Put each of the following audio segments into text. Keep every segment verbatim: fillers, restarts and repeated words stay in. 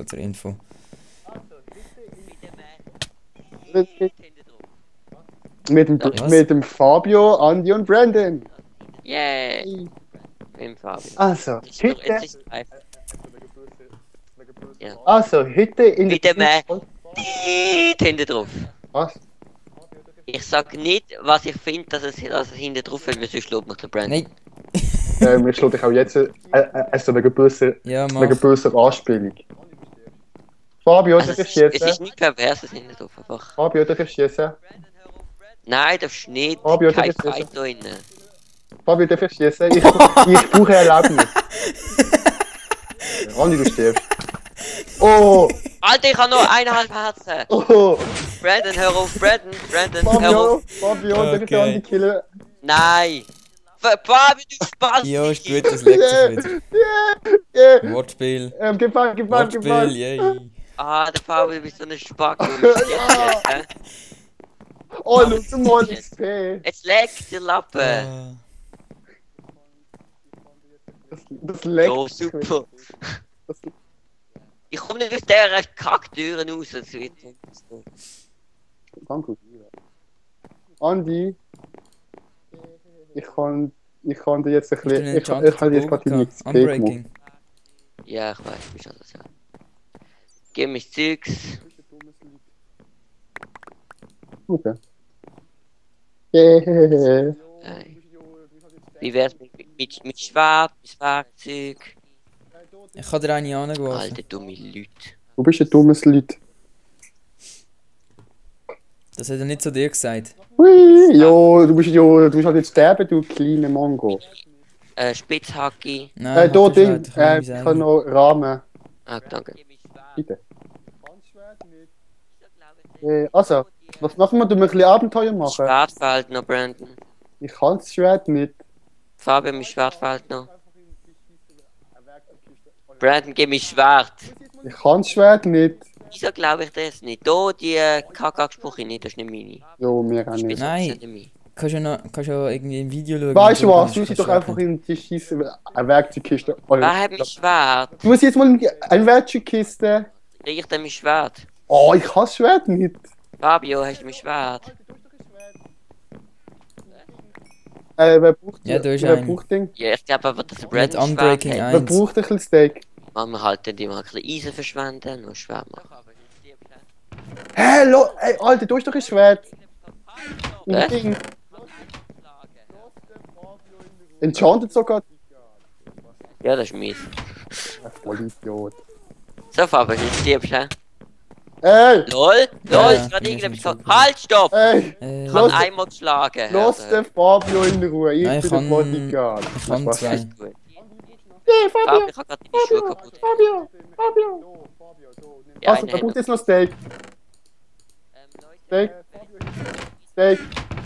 zur Info. Mit dem, Was? mit dem Fabio, Andi und Brandon. Yay! Mit dem Fabio. Also, Jetzt ist noch- heute, jetzt ist es live. Ja. also, heute in Mit der dem äh, Folge- Tiet hinten drauf. Was? Ich sag nicht, was ich finde, dass es, dass es hinten drauf ist, weil sonst schlägt mich der Brand. Nein! Ähm, ich schlage dich auch jetzt äh, äh, also wegen böser, Ja, wegen mach. böser Anspielung. Fabio, Also darf es, ich ist, es ist schießen? nicht pervers, es hinten drauf einfach. Fabio, darf ich schießen? Nein, darfst nicht. Fabio, Kein darf ich Fight schießen? da innen. Fabio, darf ich schießen? Ich, ich brauche Erlaubnis. Andi, du stirbst. Oh! Alter, ich habe noch eineinhalb Herzen. Oh! Brandon, hör auf, Brandon, Brandon, hör Fabio, auf. Fabio, darf ich Okay. Andi killen? Nein. F- Fabio, du Spaß. Ja, ist gut, das leckt Yeah, sich wieder. yeah, yeah. Wortspiel. Ähm, gib mal, gib mal, gib Wortspiel, mal. yay. Ah, der Fabio, du bist so ein Spack. Ja. Jetzt, Oh, schau mal, das P. jetzt leckt der Lappen. Ah. Das, das leckt. Oh, super. Das, Ich komme nicht aus dieser Kacktür raus. Das wird danke. Andi, ich kann, ich kann dir jetzt ein Hast du bisschen, einen ich, ich, ich habe jetzt gerade Jump nichts gehabt? gemacht. Unbreaking. Ja, ich weiß, wie soll das sein. Gib mich Zeugs. Okay. Yeah. Nein. Wie wär's mit, mit, mit Schwab, mit Werkzeug? Ich kann dir eine angeworfen. Alter, dumme Leute. Du bist ein dummes Lied. Das hat er nicht zu dir gesagt. Hui, jo, du bist jo, du bist halt jetzt sterben, du kleine Mongo. Äh, Spitzhacke. Nein, Äh, da halt Ding, Bescheid, ich äh, kann ich nicht kann sagen. noch Rahmen. Ah, danke. Bitte. Äh, also, was machen wir? Du ein bisschen Abenteuer machen? Schwert fehlt noch, Brandon. Ich kann das Schwert nicht. Fabio, mein Schwert fehlt noch. Brandon, gib mir Schwert. Ich kann das Schwert nicht. Wieso glaube ich das nicht? Da, die äh, Kacke-Gesproche nicht, das ist nicht meine. Jo, mir auch nicht. Spitze Nein. sind nicht meine. Kannst du noch, kannst du auch irgendwie ein Video schauen? Weißt du und was? so Du kannst musst doch du einfach schreiben. in die Scheiße eine Werkzeugkiste. Oh, Wer hat mein Schwert? du musst jetzt mal in eine Werkzeugkiste. Krieg ich denn mein Schwert? Oh, ich kann das Schwert nicht. Fabio, hast du mein Schwert? Äh, wer braucht Ja, da ist wer eine. braucht Ding? Ja, ich glaube aber, dass der Mit Brandon Schwert Unbreaking hat. Wer eins. braucht ein bisschen Steak? Man wir halt dann immer ein bisschen Eisen verschwenden und Schwert machen. Hä, lo, ey, Alter, du hast doch ein Schwert. Ein Hä? Ding. Enchanted sogar. Ja, das ist mies. Voll Idiot. So, Fabio, jetzt stirbst du, hä? Ey, LOL? Ja, LOL, ja, ist gerade bin ich irgendetwas schon so. Halt, stopp! ey, Äh, Ich Los. habe einmal geschlagen. lass Alter. den Fabio in Ruhe. Ich Nein, ich bin der kann- Bodyguard. ich kann Spaß. zwei. Ist gut. Hey, Fabio, Fabio, ich habe gerade deine Schuhe kaputt. Fabio, Fabio. Ja, Also, eine da hat braucht noch. jetzt noch Steak. Steak. Steak.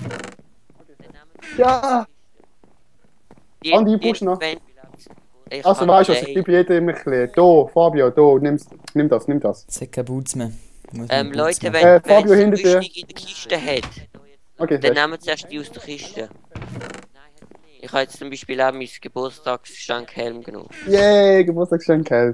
Ja. Die- Andi, die- brauchst du noch? Ich Also, hab weißt du, was, drei. ich gebe jedem ein bisschen. Da, Fabio, da, nimm's, nimm das, nimm das. es hat keine Boots mehr. Ich muss Ähm, mir Boots Leute, machen. wenn, Äh, wenn Fabio, es hinter dir. Rüstung in der Kiste hat, Okay, dann sehr. nehmen wir zuerst die aus der Kiste. Ich habe jetzt zum Beispiel auch mein Geburtstagsgeschenkhelm genommen. Yay, Geburtstagsgeschenk, Held.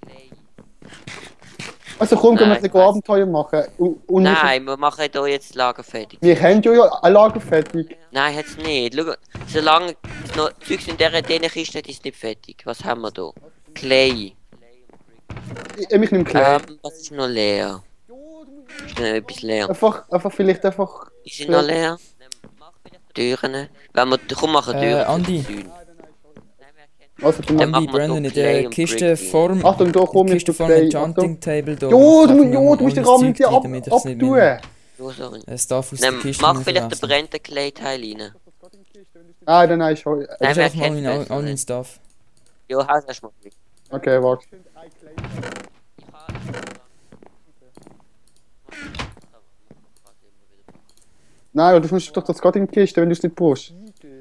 Also komm, können wir ein Nein, bisschen Abenteuer machen. Und, und Nein, wir machen hier jetzt das Lager fertig. Wir, wir haben ja ein Lager fertig. Nein, hat's nicht. Schau, solange es noch Zeugs in dieser dieser Kiste hat, ist es nicht fertig. Was haben wir da? Clay. Ich, ich nehme Clay. Ähm, was ist noch leer? Ist noch etwas leer? Einfach, einfach vielleicht einfach... Die sind noch leer. Türen. Wenn wir, komm, machen Äh, Türen. Andi. Also, du Dann machst... Andy, machen wir Brandon, doch in Clay der und Kiste Brick vorm... Achtung, da komm die ich Kiste zu vor dem Clay. Achtung. Enchanting Table da. Jo, du, Mach ich jo, noch du musst den ohne Rahmen Zeug ab, rein, damit ich's nicht abtun. mehr- Oh, sorry. Es darf aus der Dann Kiste mach nicht vielleicht den verlassen. brennenden Clay-Teil rein. Ah, dann nein, schon. Nein, Das ist wer einfach mal kennt mein das Onion nicht? Stuff. Jo, haus erst mal. Okay, warte. Nein, du musst doch das gerade in die Kiste, wenn du es nicht brauchst.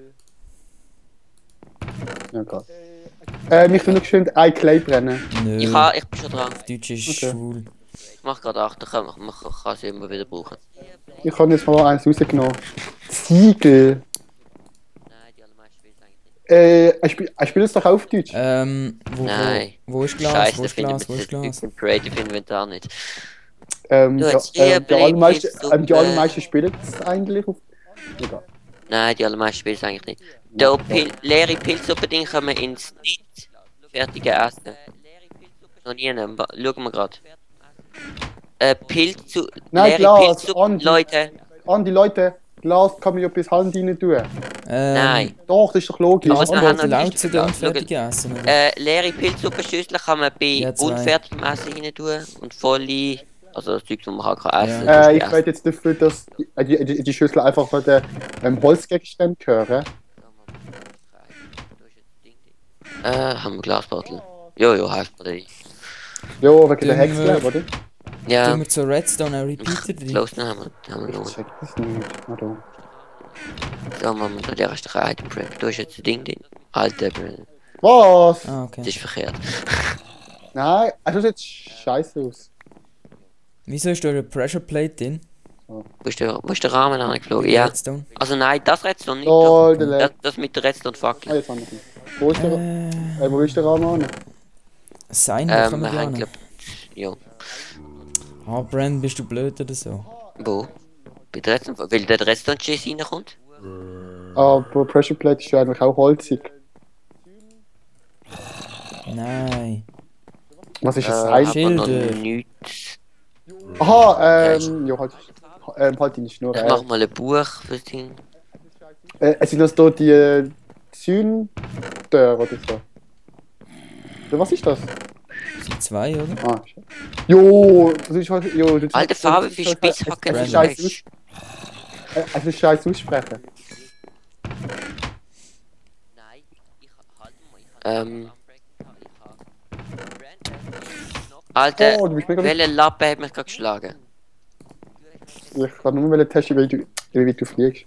Ja, krass. Ähm, ich will noch schön ein Clay brennen. Nö. Ich, ha, ich bin schon dran. Auf Deutsch ist Okay. schwul. Ich mach gerade acht, dann kann man, man kann es immer wieder brauchen. Ich habe jetzt mal eins rausgenommen. Ziegel. Nein, die allermeisten will es eigentlich nicht. Äh, ich spiele ich spiel es doch auf Deutsch. Ähm, wo, Nein. wo, wo ist Glas? Scheiße, Wo da ist findet Glas? Wo man ist das Glas? im Creative Inventar nicht. Ähm, Du ja, hast ähm, die Rüebli, allermeisten, Pilzsuppe. ähm, die allermeisten spielen es eigentlich auf. Egal. Nein, die allermeisten spielen es eigentlich nicht. Da Pil leere Pilzsuppe-Ding kommen ins nicht fertige Essen. Noch nie nehmen. Wa- Schauen wir gerade. Äh, Pilz zu. Nein, leere Glas, Pilzsuppe. Andi. Leute, An die Leute, Glas kann man ja bis Hand rein tun. Ähm, nein. Doch, das ist doch logisch. Aber Was da Andi, haben wollt ihr wir laut nicht zu den Glas. unfertigen Essen? Oder? Äh, leere Pilzsuppenschüssel kann man bei Ja, zwei. unfertigem Essen rein tun. Und volle. Also das Zeug, das man halt kann essen Ja. kann. äh, ich werde jetzt dafür, dass die, die, die, die Schüssel einfach von den ähm, Holzgegenständen gehören. Äh, haben wir Glasbottle? Jo, jo, helft mir da. Ja, wegen der Dümmer. Hexe, oder? Ja, Tun wir zu Redstone einen Repeater drin? close noch haben wir, haben wir Ich noch. check das nicht. Warte. So, machen wir da der erste Item Prep. Du hast jetzt das Ding drin. Alter, Bro. Was? Ah, okay. Das ist verkehrt. Nein, also sieht scheiße aus. Wieso ist da eine Pressure Plate drin? Wo ist der, wo ist der Rahmen angeflogen? Ja. Redstone? Also nein, das Redstone nicht. Oh, das, der das, Leg. das mit der Redstone-Fackel. Ah, jetzt habe ich ihn. Wo ist der, Äh, äh, wo ist der Rahmen? sein, wo Ähm, kommen wir die haben, an? glaub, ja. Ah, Brand, bist du blöd oder so? Wo? Bei der Redstone, weil der Redstone-Cheese reinkommt? Aber Pressure Plate ist ja eigentlich auch holzig. Nein. Was ist Äh, das? aber Sein? noch Schilder. nichts. Aha, ähm, ja, halt, ähm, halt deine Schnur. Ich Äh, mach mal ein Buch fürs Ding. äh, sind das da die äh, Zündtür oder so? Oder was ist das? Das sind zwei, oder? Ah, scheiße. Jo, das ist halt. Jo, das Alte das- Farbe das für ist halt- Spitzhacken. Es ist Random. scheiße aus. äh, Es ist scheiße aussprechen. Ähm. Alter, Oh, du bist mega. welche Lappe hat mich gerade geschlagen? Ich kann nur mal testen, wie du, wie weit du fliegst.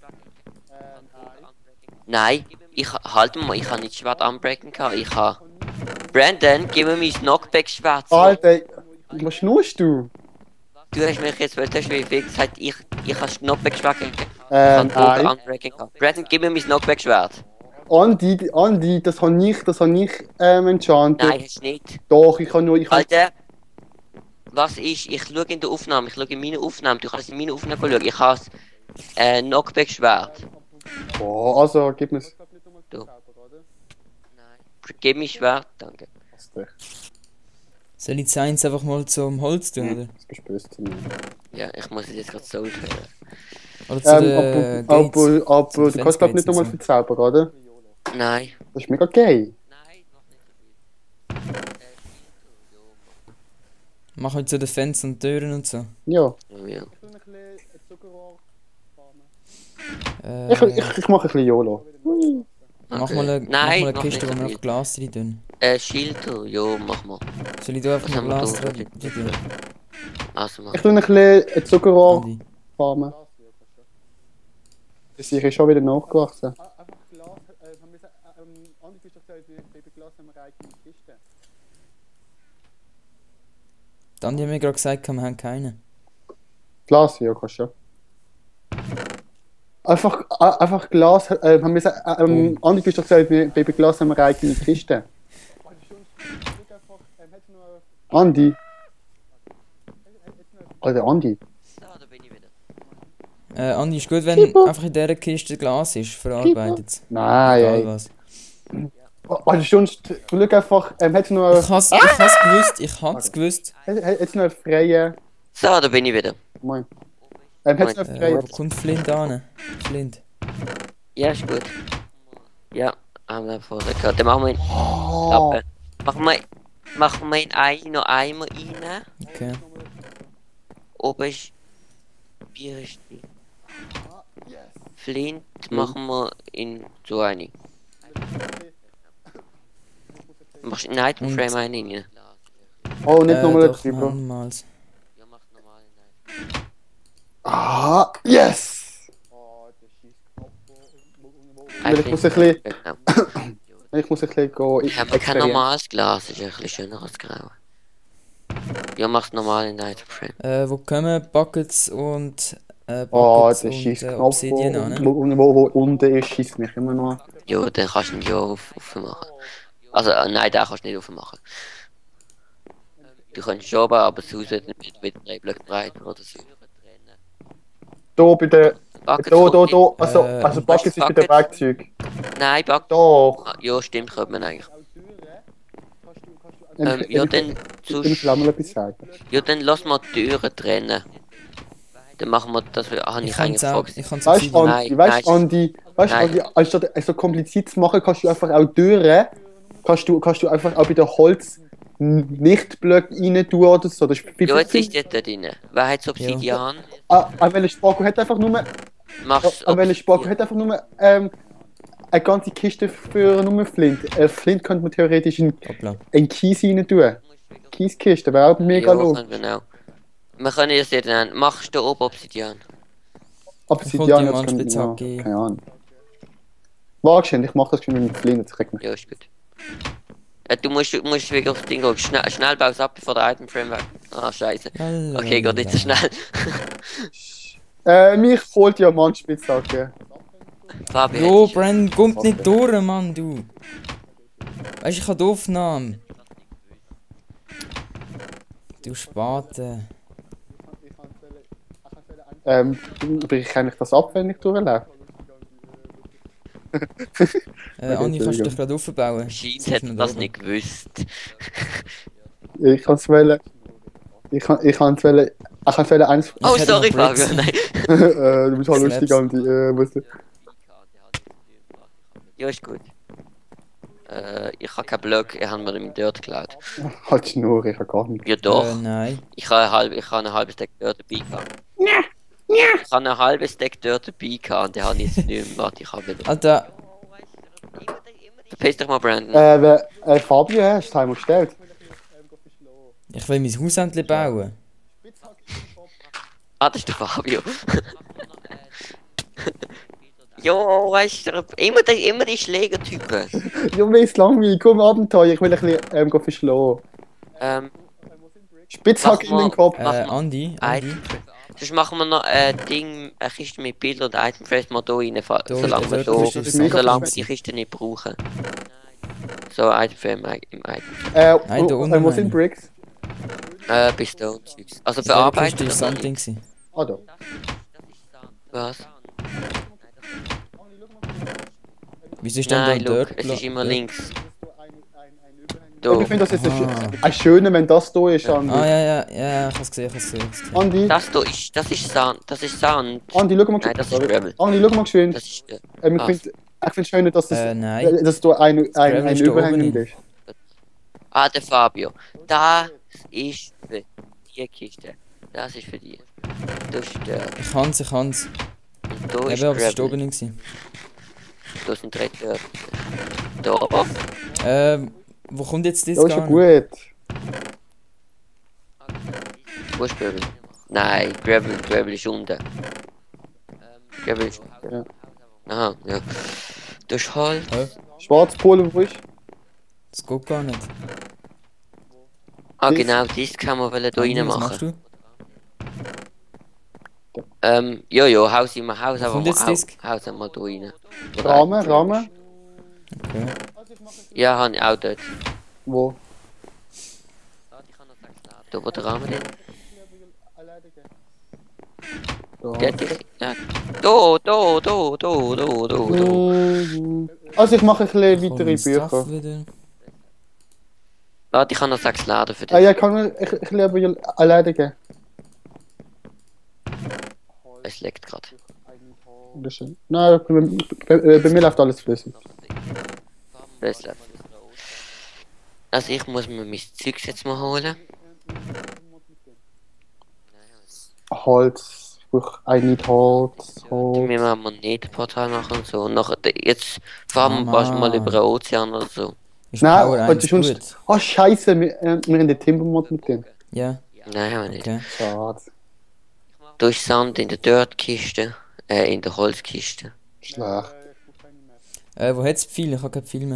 Nein, ich halt mal, ich habe nicht Schwert unbreaken gehabt. Ich habe. Brandon, gib mir mein Knockback-Schwert. zurück. Alter, was schnurst du? Du hast mich jetzt, weil du hast wie viel gesagt, ich, ich habe Knockback-Schwert gehabt. Ich Ähm, habe Bogen nein. unbreaking gehabt. Brandon, gib mir mein Knockback-Schwert. Andi, Andi, das habe ich, das habe ich ähm, enchantet. Nein, hast du nicht. Doch, ich kann nur, ich kann. Alter, was ist? Ich schaue in der Aufnahme, ich schaue in meine Aufnahme, du kannst in meine Aufnahme schauen. Ich habe äh, Knockback-Schwert. Oh, also, gib mir's. Du. Nein. Gib mir Schwert, danke. Soll ich das eins einfach mal zum Holz tun, oder? Das bist böse zu mir. Ja, ich muss es jetzt gerade so hören. Oder zu Ähm, den aber, Gates? aber, aber Zu du kannst glaub nicht Defense nochmal Gates und verzaubern, oder? Nein. Das ist mega gay. Mach halt so den Fenster und Türen und so. Ja. Oh, ja. Äh, Ich, ich, ich mache ein bisschen YOLO. Mach Okay. mal eine, mach Nein, mal eine mach Kiste, nicht wo so wir viel. noch Glas drin tun. Äh, Schilder, ja, mach mal. Soll ich da einfach Was mal haben wir Glas da? drin tun? Also mach. Ich tue ein bisschen Zuckerrohr Andi. farmen. Das ist schon wieder nachgewachsen. Dann haben wir gerade gesagt, wir haben keine. Glas, ja, kannst du. Einfach, a- einfach Glas, äh, haben wir gesagt, äh, ähm, Andi, du hast doch gesagt, wir- bei Glas haben wir eine eigene Kiste. Andi. Alter, Andi. So, da bin ich wieder. Äh, Andi, ist gut, wenn Keeper. einfach in dieser Kiste Glas ist, verarbeitet. Nein, Egal ey. was. Also sonst, du schau einfach, ähm, hättest du noch, Ich has, ich has gewusst, ich has gewusst. hättest du noch einen freien, So, da bin ich wieder. moin. Ähm, hättest du noch einen Äh, wo freien, kommt Flint an? Flint. Ja, ist gut. Ja, haben wir vorher gehört. Dann machen wir in oh, Lappe. Machen wir, machen wir in einen noch einmal rein. Okay. Oben ist. Bier ist die. Flint machen wir in so eine. Machst du in Item Und- Frame einen rein? oh, nicht Äh, nochmal doch, drüber. nochmals. Ja, mach normal in Item. Ah, yes! Weil ich muss ein bisschen, ich muss ein bisschen gehen. Ich habe kein normales Glas, ist ein bisschen schöner als grau. Ja, mach's normal in Item Frame. Äh, wo kommen Buckets und äh, Oh, Buckets der und scheiß äh, Knopf, wo, Obsidian an? Ne? wo, wo, wo unten ist, schießt mich immer noch. Ja, dann kannst du ihn ja auf, aufmachen. Also, äh, nein, den kannst du nicht aufmachen. Du kannst schon, aber aber das Haus wird nicht wieder drei Blöcke breit oder so. Da bei der. Buckets Da, da, kommt da. nicht. Also, Äh, also und Buckets ist bei den Buckets? Werkzeug. Nein, Buck. Doch. Ah, ja, stimmt, könnte man eigentlich. Ähm, Ähm, ja, dann, Ich sonst, will auch mal etwas sagen. ja, dann lass mal die Türen trennen. Dann machen wir das, habe Ich ich kann eigentlich es auch. vorgesehen. Ich kann es Weißt auch. du, Nein, Andi, weißt du, nein. Andi, weißt du, Nein. Andi, anstatt es so kompliziert zu machen, kannst du einfach auch Türen, kannst du, kannst du einfach auch bei der Holz nicht Blöcke rein tun oder so. Das ist viel, Ja, viel, jetzt viel. ist der da drin. Wer hat Obsidian? Ah, an welcher Spako hat einfach nur, Machst an welcher Spako hat einfach nur, ähm, eine ganze Kiste für nur Flint. Äh, Flint könnte man theoretisch in, Hoppla. in Kies rein tun. Kieskiste wäre auch mega Ja, low. können wir auch. Wir können das jetzt nennen. Machst du da oben Obsidian? Obsidian, Ich jetzt wollte kann, die ja, Mann-Spitzhacke. keine Ahnung. Wahrscheinlich, ich mach das schon mit Flint, das kriegt mich. Ja, ist gut. Ja, du musst, du musst wirklich aufs Ding gehen. Schnell, schnell baust ab, bevor der Item Frame weg. Ah, scheiße. Okay, geht nicht so schnell. Äh, mich holt ja Mannspitzhacke. Fabi, Jo, hättest du- Brandon, kommt nicht durch, Mann, du. Weißt du, ich habe die Aufnahme. Du Spate. Ähm, brich ich das ab, wenn ich durchlaufe? Äh, Andi, kannst du dich gerade aufbauen? Scheint Sag hat mir er da das oben. nicht gewusst. Ich kann es wählen. Ich kann ich kann es wählen. Ich kann es wählen eins. Oh, hätte sorry, noch Bricks. Fabio, nein. äh, du bist halt Slaps. lustig, Andi. Äh, weißt du. Ja, ist gut. Äh, ich habe keinen Block, ich habe mir den dort geklaut. Halt Schnur, ich habe gar nicht. Ja doch, Äh, nein. ich habe ein halb, ich habe ein halbes Deck dort dabei gehabt. Ich habe ein halbes Deck dort dabei gehabt und den habe ich jetzt nicht mehr. Warte, ich habe wieder. Alter, Verpiss dich mal, Brandon. Äh, wer, äh, Fabio, hast du Timer gestellt? ich will mein Haus endlich bauen. Ah, das ist der Fabio. Jo, weißt du, immer die, immer die Schlägertypen. Ja, mir ist langweilig. Komm, Abenteuer. Ich will ein bisschen ähm, go verschlagen. Ähm, Spitzhacke in Mach mal- den Kopf. Äh, Mach mal- Andi, Andi. Item. Sonst machen wir noch ein Ding, eine Kiste mit Bild und Item Phrase mal hier rein, fa- Da, solange wir dort so, ist es mega solange wir easy. die Kiste nicht brauchen. So, Item Frame im, im Item. Äh, Nein, da oh, unten äh, wo meine sind ich. Bricks? Äh, bis da und Zeugs. Also Die Kiste verarbeitet ist oder nicht? something gewesen. Ah, da. Was? Wieso ist denn da Nein, ein look, Dirt es ist immer Block? links. Ja, Da. ich finde das jetzt ein, Ah. schö- ein schöner, wenn das da ist, Andi. Ah, ja, ja, ja, ich hab's gesehen, ich hab's gesehen. Ich hab's gesehen. Andi, Das da ist, das ist Sand, das ist Sand. Andi, schau mal Nein, das ist Sorry. Gravel. Andi, schau mal geschwind. Das ist, äh, Ähm, ich ah. finde ich find schön, dass das, Äh, nein. dass du ein, ein, Gravel ein ist da Überhängend oben ist. ah, der Fabio. Das ist für die Kiste. Das ist für die. Das ist der. Ich kann's, ich kann's. Und da ist Eben, aber es ist da Gravel. oben nicht gewesen. Da sind drei Dörfer. Da. Ähm, wo kommt jetzt das Das ist ja gar gut. Wo ist Gravel? Nein, Gravel, Gravel ist unten. Gravel ist unten. Ja. Aha, ja. Das ist halt. Hä? Schwarzpole, wo ist? Das geht gar nicht. Ah, Das- genau, das kann man wollen da Andi, rein was machst machen. du? Ähm, ja, ja, Haus immer, Haus Wo aber kommt mal, jetzt Disk? Haus, Haus einmal da rein. Oder Rahmen, eigentlich Rahmen. Okay. Ja, habe ich auch dort. Wo? Da, wo der Rahmen ist. Da. Der hat dich. Ja. Da, da, da, da, da, da, da. Mhm. Also ich mache ein bisschen Komm, weitere Stuff Bücher. wieder. Warte, ich habe noch sechs Laden für Ah dich. ja, kann man ich, ich lebe erledigen. Es leckt gerade. Das ist- Nein, bei, bei, bei mir läuft alles flüssig. Es läuft. Also ich muss mir mein Zeugs jetzt mal holen. Holz, ich brauche ein Need Holz, Wir Holz. müssen mal ein Netportal machen und so. Und nachher, jetzt fahren wir Mama. fast mal über den Ozean oder so. Ist Nein, Power heute eins ist uns. gut? Oh Scheiße, wir, äh, wir haben den Timbermod mit dem. Ja, Nein, haben wir nicht. okay. Schade. Da ist Sand in der Dirtkiste, äh, in der Holzkiste. Schlecht. Äh, wo hat's Pfeile? Ich hab keine Pfeile mehr.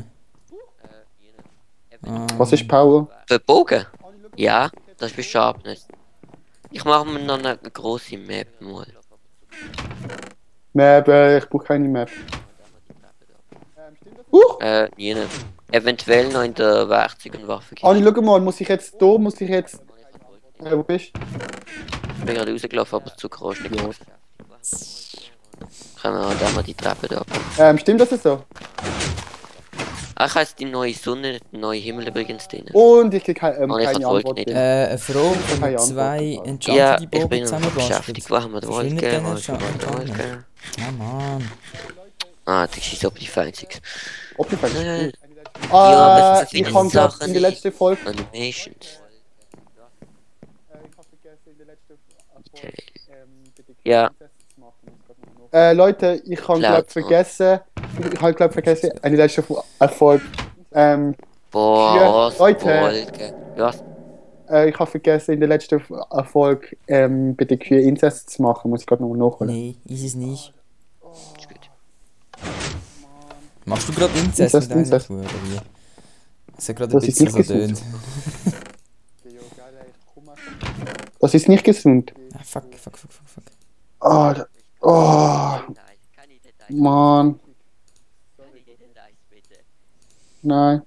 Ah, Was ist Power? Für Bogen? Ja, das ist für Sharpness. Ich mache mir noch eine grosse Map mal. Map, äh, ich brauche keine Map. Huch! Äh, nie. Eventuell noch in der Werkzeug- und Waffenkiste. Anni, schau mal, muss ich jetzt da, muss ich jetzt... Äh, wo bist du? Ich bin gerade rausgelaufen, aber das Zucker ist nicht gemacht. Können wir halt auch mal die Treppe da ab. Ähm, stimmt das so? Ah, ich heiße die neue Sonne, der neue Himmel übrigens drin. Und ich krieg kein, ähm, Oh, ich keine hab wohl Antwort. nicht. drin. Äh, eine Frage, wenn Keine wir zwei Antwort. enchanted Ja, ich Bogen bin noch zusammenbastelt. beschäftigt. Wo haben wir den Verschwindet Wolken? dann Wolken, Enchant- Wolken, Enchantment? Wolken. Ja, Mann. Ah, das ist aber die Feinzig. Ob die Frage Äh, ist gut. aber Äh, es sind ich viele habe glaub, Sachen in der nicht. letzten Folge... Animations. Äh, Ja. Äh, Leute, ich habe Cloud, glaub vergessen... Ich habe glaub vergessen, in der letzten Erfolg... Ähm, Boah, Kühe- Leute. Wolken. Ja, äh, ich habe vergessen, in der letzten Erfolg ähm, bei den Kühen Inzest zu machen. Muss ich gerade noch nachholen. Nee, ist es nicht. ist gut. Machst du gerade Inzest Inzest, mit Inzest. Eisenschwur, oder wie? Das hat gerade ein Das ist bisschen nicht verdönt. Das ist nicht gesund. Ah, fuck, fuck, fuck, fuck, fuck. Oh, da- oh Mann. Nein.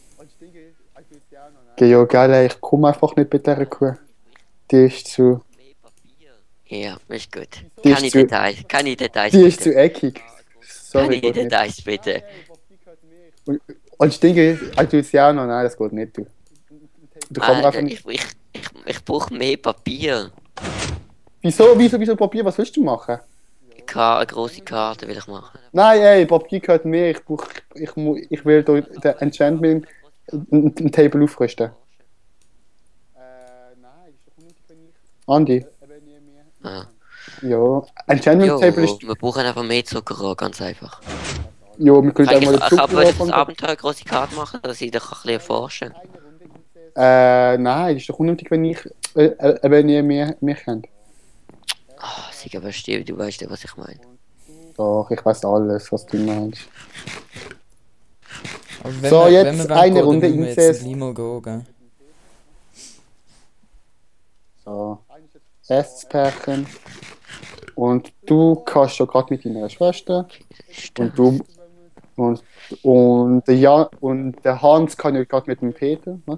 Georg, Alter, ich komme einfach nicht bei dieser Kuh. Die ist zu... Ja, ist gut. Die ist Keine zu- Details, keine Details. Die ist bitte. zu eckig. Sorry, Keine geht nicht. Details, bitte. Und, und Stinke, also ist ja noch, nein, das geht nicht. Du, du kannst Alter, einfach nicht... ich, ich, ich, ich brauche mehr Papier. Wieso, wieso, wieso Papier? Was willst du machen? Ka eine große Karte will ich machen. Nein, ey, Papier gehört mir. Ich, brauch, ich, mu- ich will durch den Enchantment ein, ein Table aufrüsten. Andi? Ah. Ja. Enchantment Jo, Table ist... wir brauchen einfach mehr Zucker, ganz einfach. Ja, wir können Ich, einmal ich, den ich habe Zucker das anfangen. Abenteuer eine große Karte machen, dass ich doch ein bisschen erforschen. Äh, nein, das ist doch unnötig, wenn ich... Äh, äh, wenn ihr mehr, mehr kennt. Ah, oh, sicher, aber still, du weißt ja, was ich meine. Doch, ich weiß alles, was du meinst. Aber wenn So, wir, jetzt wenn wir wollen eine gehen, Runde dann müssen wir Inzest. jetzt gleich mal gehen, gell? So. Esspärchen. Und du kannst schon gerade mit deiner Schwester. Und du... Und, und, der Jan, und der Hans kann ja gerade mit dem Peter. Ne?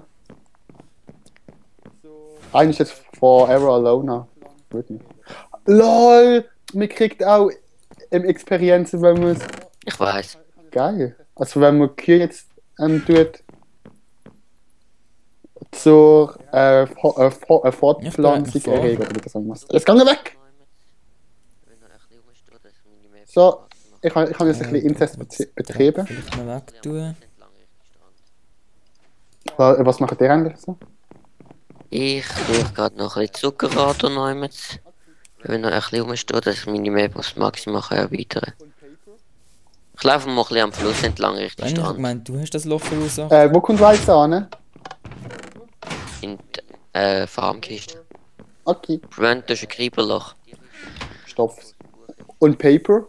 Einer ist jetzt Forever Alone. Gut nicht. LOL! Man kriegt auch ähm, Experienzen, wenn man es. Ich weiß. Geil. Also wenn man Kühe jetzt ähm, tut. Zur äh, Fo- äh, Fo- äh, Fortpflanzung vor. erregen oder wie das sagen muss. Jetzt gehen wir weg! So, ich habe ich hab jetzt ein bisschen Inzest bezie- betrieben. Vielleicht mal weg tun. Wa- Was macht ihr eigentlich so? Ich tue gerade noch ein bisschen Zuckerrad und noch mit. Wenn noch ein bisschen rumstehe, dass ich meine Map aufs Maximum kann erweitern. Ich laufe mal ein bisschen am Fluss entlang Richtung Wenn ich Strand. gemeint, du hast das Loch verursacht. Äh, wo kommt Weiß an? In die äh, Farmkiste. Okay, Brent, das ist ein Krieberloch. Stoff. Und Paper?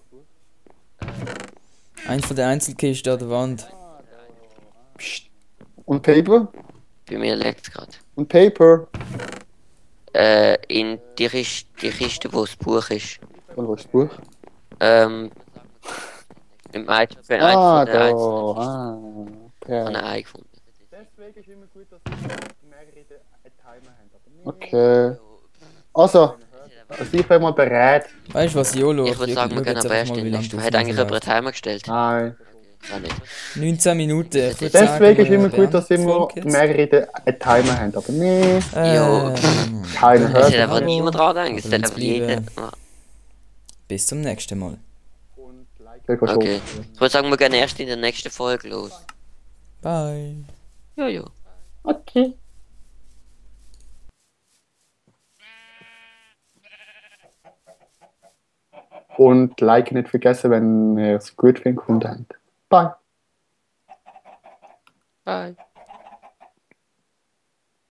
Eins von den Einzelkisten an der Wand. Psst. Und Paper? Bei mir liegt es gerade. Und Paper? Äh, in die, Kiste, die Kiste, wo das Buch ist. Und wo ist das Buch? Ähm, im Ei, für Ah, eins von den da. einzelnen Ah, Kisten ja. habe ich ein Ei gefunden. Deswegen ist immer gut, dass mehrere Timer haben. Okay. Also, also ich bin mal bereit. Weißt du was, YOLO? Ich würde sagen, wir gehen am besten in den nächsten. Hat eigentlich jemand einen Timer gestellt? Nein. Kann nicht. neunzehn Minuten. Ich würd Deswegen sagen, ist wir immer gut, dass beenden die immer Folge jetzt. mehrere einen Timer haben. Aber nee, Jo. Ähm, keiner Es hört. hat einfach Hallo. niemand dran gedacht. Es Aber hat lass einfach jeder. bleiben. Ah, Bis zum nächsten Mal. okay. Ich würde sagen, wir gehen erst in der nächsten Folge los. Bye. Ja, ja. Okay. Und Like nicht vergessen, wenn ihr es gut findet. Bye. Bye.